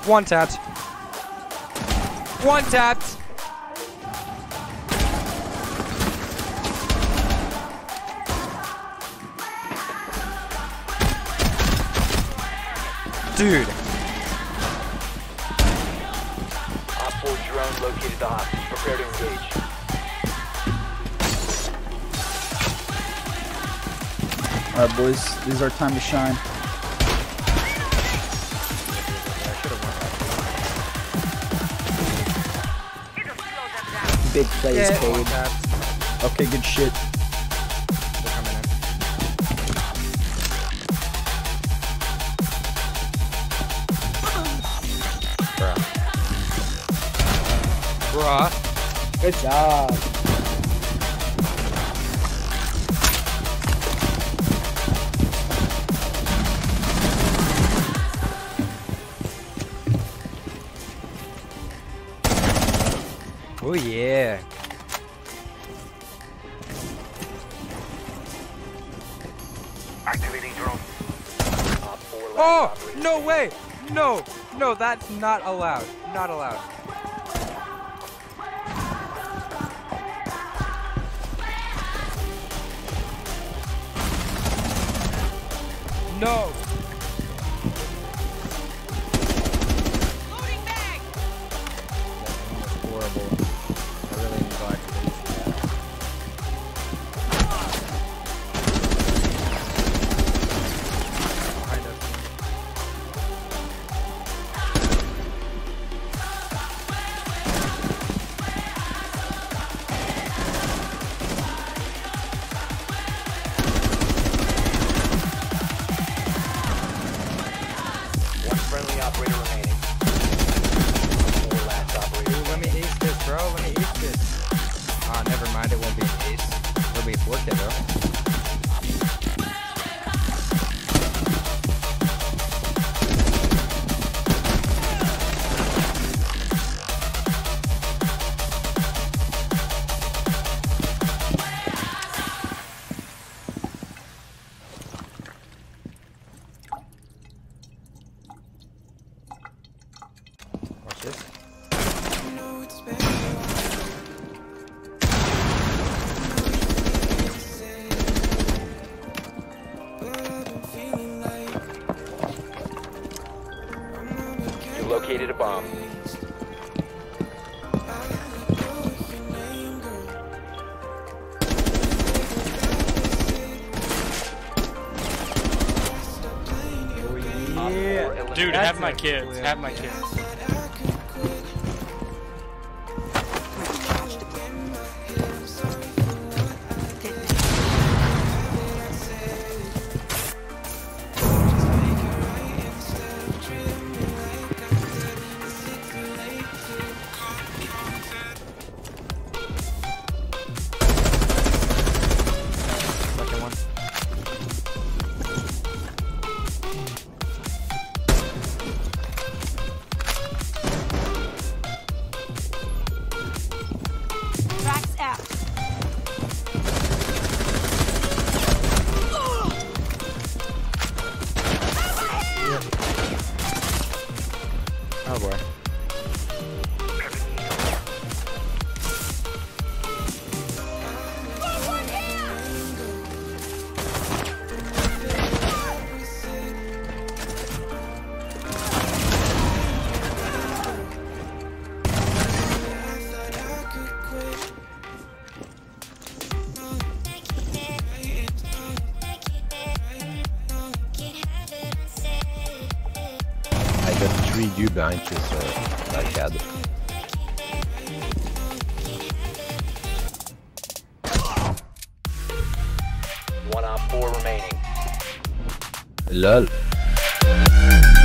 One tapped. One tapped. Dude. Op 4 drone located the hostage. Prepare to engage. Alright, boys. This is our time to shine. Big plays, Yeah, Cade. Okay, good shit. They're coming in. Bruh. Good job. Oh yeah. Activating drone. Op 4 last Oh, operator no standing. way. No, no, that's not allowed. Not allowed. No. Loading bag. That's horrible. I really am glad you didn't see that. Behind us. One friendly operator remaining. 4 last operator. Dude, let me ace this, bro. Let me ace this. Ah, never mind. It won't be an ace. It'll be a 4K, though. Watch this. You located a bomb. Op 4 eliminated. Dude, That's have my a kids. clip. Have my kids. Second one. Tracks out. Oh boy. I got 3 U behind you, so I had. One op 4 remaining. LOL.